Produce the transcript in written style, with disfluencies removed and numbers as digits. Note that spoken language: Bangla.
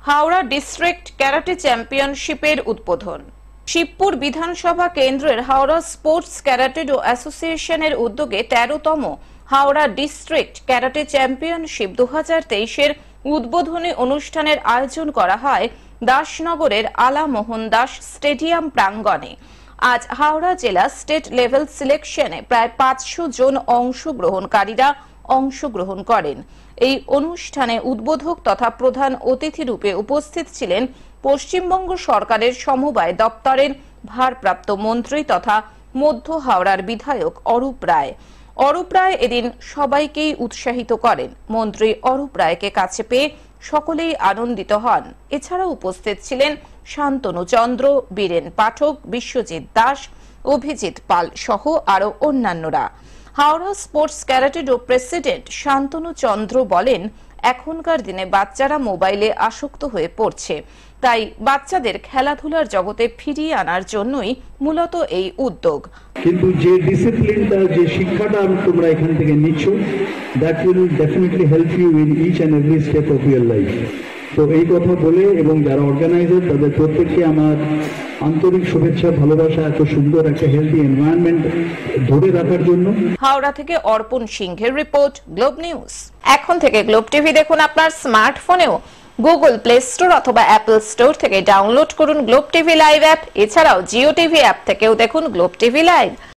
হাওড়া ডিস্ট্রিক্ট ক্যারাটে চ্যাম্পিয়নশিপের উদ্বোধন। শিবপুর বিধানসভা কেন্দ্রের হাওড়া স্পোর্টস ক্যারাটে অ্যাসোসিয়েশনের উদ্যোগে ১৩তম হাওড়া ডিস্ট্রিক্ট ক্যারাটে চ্যাম্পিয়নশিপ ২০২৩-এর উদ্বোধনী অনুষ্ঠানের আয়োজন করা হয় দাসনগরের আলা মোহন দাস স্টেডিয়াম প্রাঙ্গণে। আজ হাওড়া জেলা স্টেট লেভেল সিলেকশনে প্রায় ৫০০ জন অংশগ্রহণকারীরা অংশগ্রহণ করেন। এই অনুষ্ঠানে উদ্বোধক তথা প্রধান অতিথি রূপে উপস্থিত ছিলেন পশ্চিমবঙ্গ সরকারের সমবায় দপ্তরের ভারপ্রাপ্ত মন্ত্রী তথা মধ্য হাওড়ার বিধায়ক অরূপ রায়। অরূপ রায় এদিন সবাইকেই উৎসাহিত করেন। মন্ত্রী অরূপ রায়কে কাছে পেয়ে সকলেই আনন্দিত হন। এছাড়া উপস্থিত ছিলেন শান্তনু চন্দ্র, বীরেন পাঠক, বিশ্বজিৎ দাস, অভিজিৎ পাল সহ আরো অন্যান্যরা। Howrah sports karate president Shantanu Chandra বলেন, এখনকার দিনে বাচ্চারা মোবাইলে আসক্ত হয়ে পড়ছে, তাই বাচ্চাদের খেলাধুলার জগতে ফিরিয়ে আনার জন্যই মূলত এই উদ্যোগ। কিন্তু যে ডিসিপ্লিনটা, যে শিক্ষাটা তোমরা এখান থেকে নিচ্ছ, that will definitely help you in each and every step of your life. তো এই কথা বলে এবং যারা অর্গানাইজার তাদের প্রত্যেককে আমার আন্তরিক শুভেচ্ছা, ভালোবাসা, এত সুন্দর একটা হেলদি এনভায়রনমেন্ট ধরে রাখার জন্য। হাওড়া থেকে অর্পণ সিংহের রিপোর্ট, গ্লোব নিউজ। এখন থেকে গ্লোব টিভি দেখুন আপনার স্মার্টফোনেও। গুগল প্লে স্টোর অথবা অ্যাপল স্টোর থেকে ডাউনলোড করুন গ্লোব টিভি লাইভ অ্যাপ। এছাড়াও জিও টিভি অ্যাপ থেকেও দেখুন গ্লোব টিভি লাইভ।